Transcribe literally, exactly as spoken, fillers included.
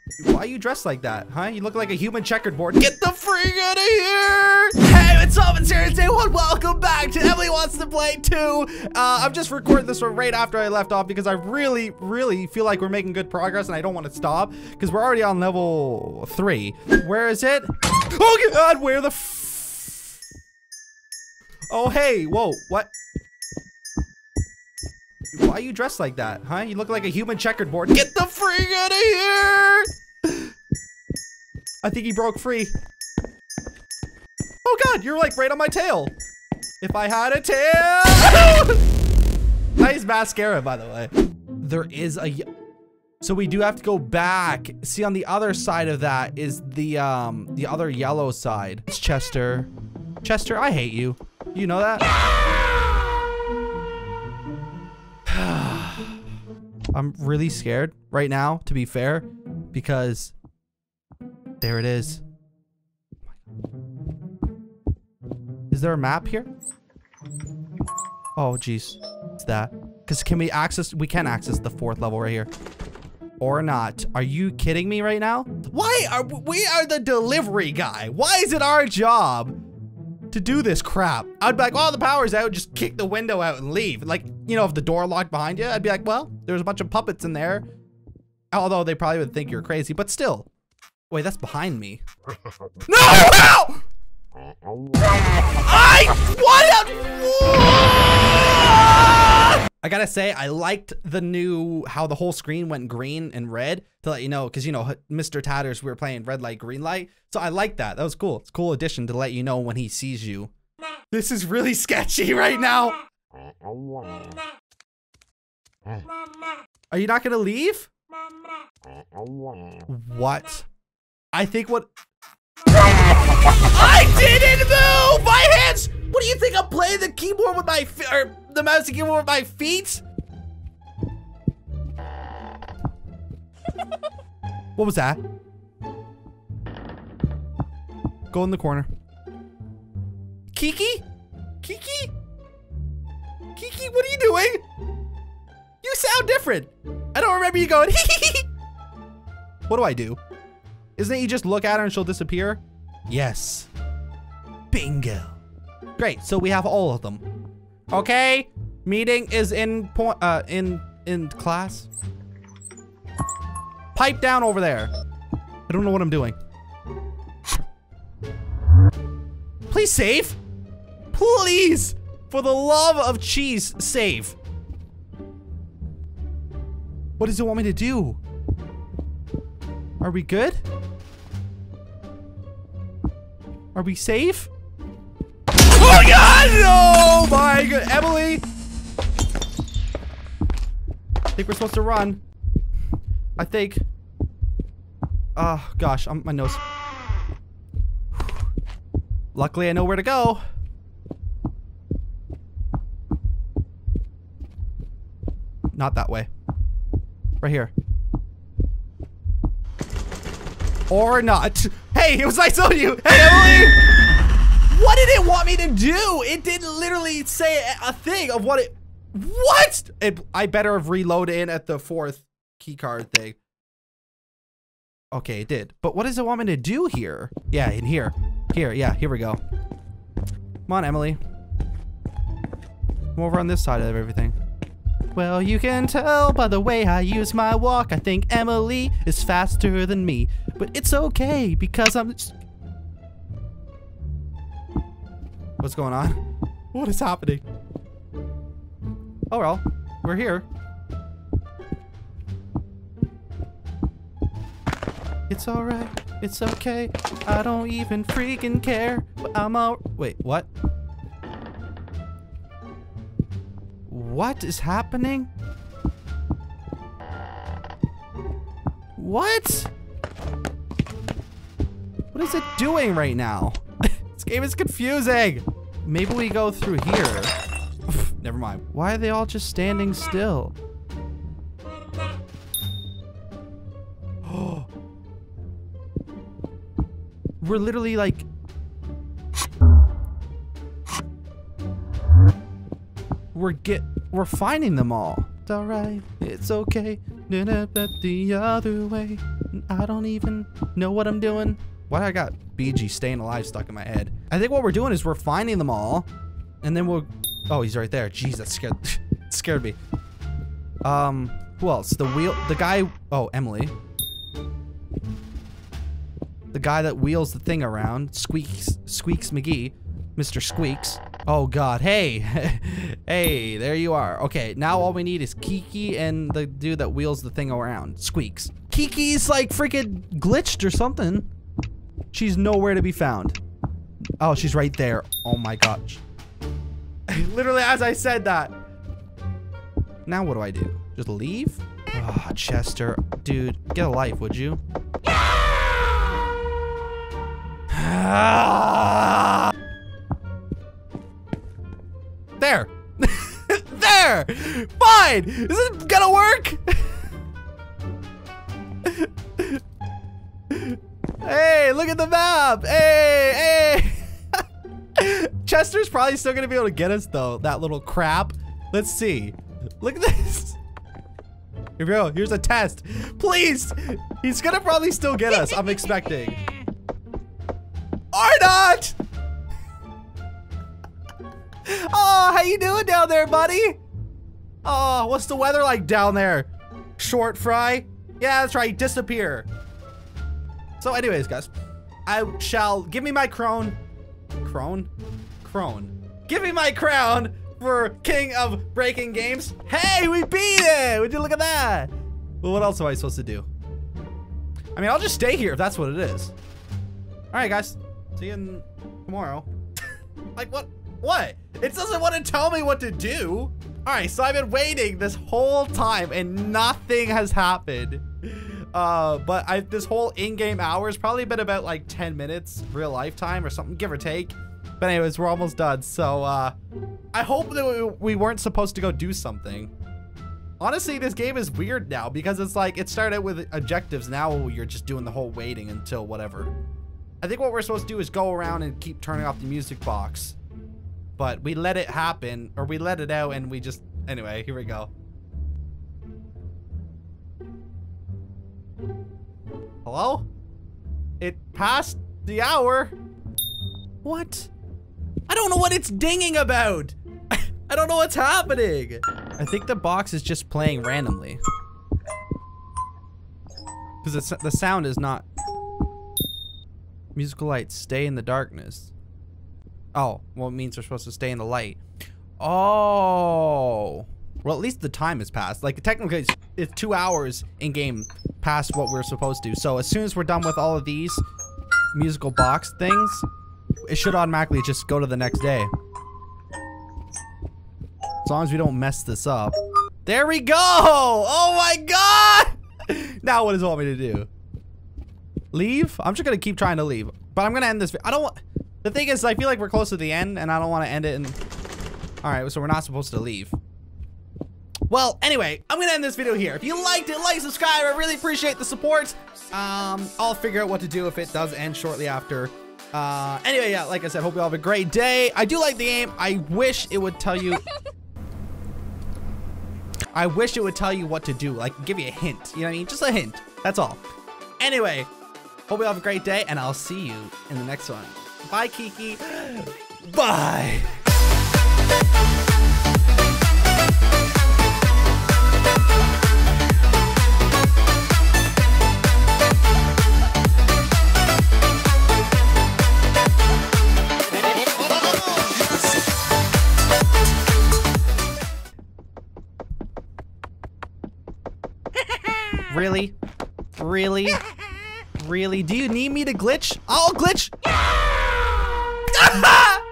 Why are you dressed like that, huh? You look like a human checkerboard. Get the freak out of here! Hey, what's up? It's Serious Day One. Welcome back to Emily Wants to Play two. Uh, I'm just recording this one right after I left off because I really, really feel like we're making good progress and I don't want to stop because we're already on level three. Where is it? Oh God, where the f- Oh, hey, whoa, what? Why are you dressed like that, huh? You look like a human checkerboard. Get the freak out of here! I think he broke free. Oh God, you're like right on my tail. If I had a tail. Nice mascara, by the way. There is a, so we do have to go back. See, on the other side of that is the, um, the other yellow side. It's Chester. Chester, I hate you. You know that? I'm really scared right now, to be fair, because there it is. Is there a map here? Oh, geez. It's that. Because can we access, we can access the fourth level right here. Or not. Are you kidding me right now? Why are, we are the delivery guy. Why is it our job to do this crap? I'd be like, oh, the power's out, just kick the window out and leave. Like, you know, if the door locked behind you, I'd be like, well, there's a bunch of puppets in there. Although they probably would think you're crazy, but still. Wait, that's behind me. No! Ow! I what? I gotta say, I liked the new, how the whole screen went green and red to let you know, because, you know, Mister Tatters, we were playing red light, green light. So I like that. That was cool. It's a cool addition to let you know when he sees you. This is really sketchy right now. Are you not gonna leave? What? I think what? I didn't move my hands. What do you think? I'm playing the keyboard with my feet, or the mouse and keyboard with my feet? What was that? Go in the corner. Kiki? Kiki? Kiki, what are you doing? You sound different. I don't remember you going, hee. What do I do? Isn't it you just look at her and she'll disappear? Yes. Bingo. Great, so we have all of them. Okay, meeting is in point, uh, in, in class. Pipe down over there. I don't know what I'm doing. Please save. Please, for the love of cheese, save. What does it want me to do? Are we good? Are we safe? Oh God, no! My God, Emily. I think we're supposed to run. I think. Oh gosh, I'm, my nose. Luckily, I know where to go. Not that way. Right here. Or not. Hey, it was nice of you. Hey, Emily. What did it want me to do? It didn't literally say a thing of what it. What? It, I better have reloaded in at the fourth key card thing. Okay, it did. But what does it want me to do here? Yeah, in here. Here, yeah, here we go. Come on, Emily. Come over on this side of everything. Well, you can tell by the way I use my walk. I think Emily is faster than me. But it's okay because I'm... What's going on? What is happening? Oh, well, we're here. It's alright. It's okay. I don't even freaking care. But I'm all... Wait, what? What is happening? What? What is it doing right now? This game is confusing. Maybe we go through here. Never mind. Why are they all just standing still? Oh. We're literally like... We're get... We're finding them all. It's alright. It's okay. The other way. I don't even know what I'm doing. Why I got B G Staying Alive stuck in my head? I think what we're doing is we're finding them all, and then we'll. Oh, he's right there. Jeez, that scared scared me. Um, who else? The wheel. The guy. Oh, Emily. The guy that wheels the thing around. Squeaks. Squeaks McGee. Mister Squeaks. Oh God. Hey. Hey. There you are. Okay. Now all we need is Kiki and the dude that wheels the thing around. Squeaks. Kiki's like freaking glitched or something. She's nowhere to be found. Oh, she's right there. Oh my gosh. Literally as I said that. Now what do I do? Just leave? Ah, oh, Chester. Dude, get a life, would you? There. There. Fine. Is this gonna work? Hey, look at the map. Hey, hey. Chester's probably still gonna be able to get us though. That little crap. Let's see. Look at this. Here we go. Here's a test. Please. He's gonna probably still get us. I'm expecting. Or not. Oh, how you doing down there, buddy? Oh, what's the weather like down there? Short fry? Yeah, that's right. Disappear. So anyways, guys, I shall give me my crown. Crone? Crone. Give me my crown for King of Breaking Games. Hey, we beat it! Would you look at that? Well, what else am I supposed to do? I mean, I'll just stay here if that's what it is. All right, guys. See you in tomorrow. Like, what? What? It doesn't want to tell me what to do. All right, so I've been waiting this whole time and nothing has happened. Uh, but I this whole in-game hour has probably been about like ten minutes real life time or something, give or take. But anyways, we're almost done. So uh, I hope that we, we weren't supposed to go do something. Honestly, this game is weird now because it's like it started out with objectives. Now you're just doing the whole waiting until whatever. I think what we're supposed to do is go around and keep turning off the music box. But we let it happen, or we let it out and we just, anyway, here we go. Hello? It passed the hour. What? I don't know what it's dinging about. I don't know what's happening. I think the box is just playing randomly. Because the sound is not. Musical lights, stay in the darkness. Oh, well, it means we're supposed to stay in the light. Oh. Well, at least the time has passed. Like, technically, it's, it's two hours in game past what we're supposed to. So, as soon as we're done with all of these musical box things, it should automatically just go to the next day. As long as we don't mess this up. There we go! Oh my god! Now, what does it want me to do? Leave? I'm just gonna keep trying to leave. But I'm gonna end this. I don't want. The thing is, I feel like we're close to the end, and I don't want to end it in... Alright, so we're not supposed to leave. Well, anyway, I'm gonna end this video here. If you liked it, like, subscribe. I really appreciate the support. Um, I'll figure out what to do if it does end shortly after. Uh, anyway, yeah, like I said, hope you all have a great day. I do like the game. I wish it would tell you... I wish it would tell you what to do. Like, give you a hint. You know what I mean? Just a hint. That's all. Anyway, hope you all have a great day, and I'll see you in the next one. Bye, Kiki. Bye. Really? Really? Really? Do you need me to glitch? I'll glitch.